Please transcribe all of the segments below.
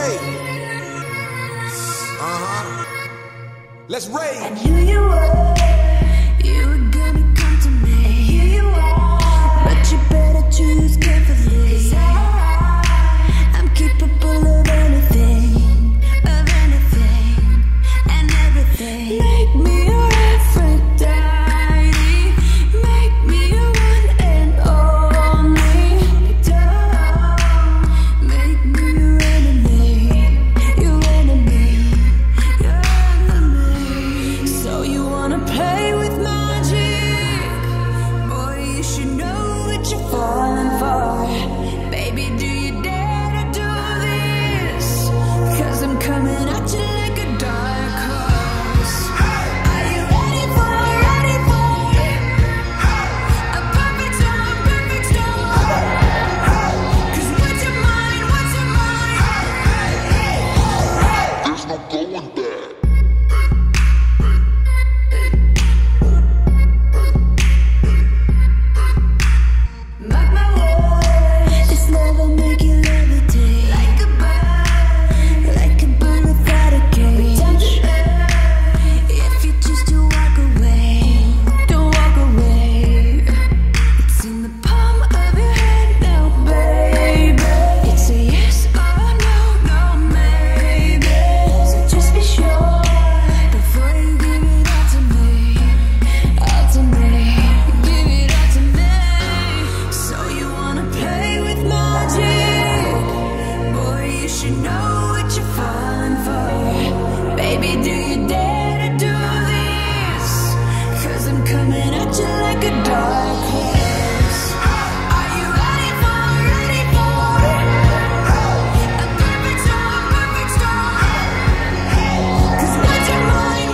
Let's rage. I knew you were gonna come to me. And here you are, but you better choose carefully. 'Cause I'm capable of anything, and everything. Make me your Aphrodite, make me your one and only. Don't make me your enemy, your enemy, your enemy. So you wanna play with magic? Boy, you should know what you're falling for. Baby, do you dare to do this? 'Cause I'm coming at you like a dark horse. Are you ready for a perfect storm? 'Cause what's your mind? There's no going back. Mark my words, this love will make you levitate like a bird without a cage. If you choose to walk away, don't walk away. It's in the palm of your hand now, baby. It's a yes or no, maybe. So just be sure before you give it all to me, give it all to me. So you wanna play with magic? Boy, you should know what you're falling for. Baby, do you dare to do this? 'Cause I'm coming at you like a dark horse. Are you ready for a perfect storm? 'Cause what's your mind?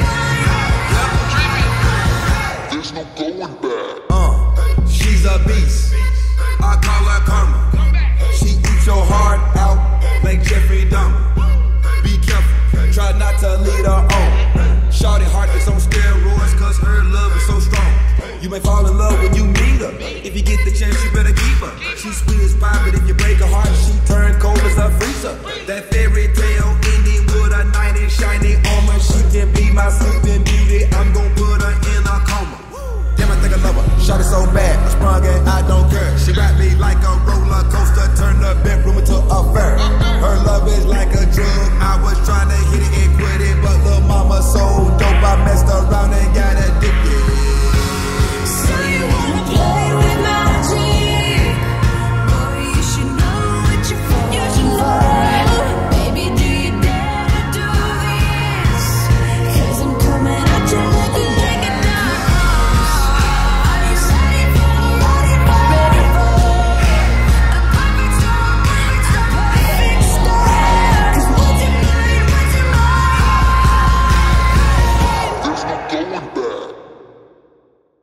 There's no going back. She's a beast. I call her karma. She eats your heart out like Jeffrey Dahmer. Be careful, try not to lead her on. Shawty heart is on steroids 'cause her love is so strong. You may fall in love when you meet her. If you get the chance, you better keep her. She sweet as pie, but if you break her heart, she turn cold as a freezer. That fairy tale ending with a knight in shiny armor. She can be my sleeping beauty. I'm gon' put her in a coma. Damn, I think I love her. Shawty so bad.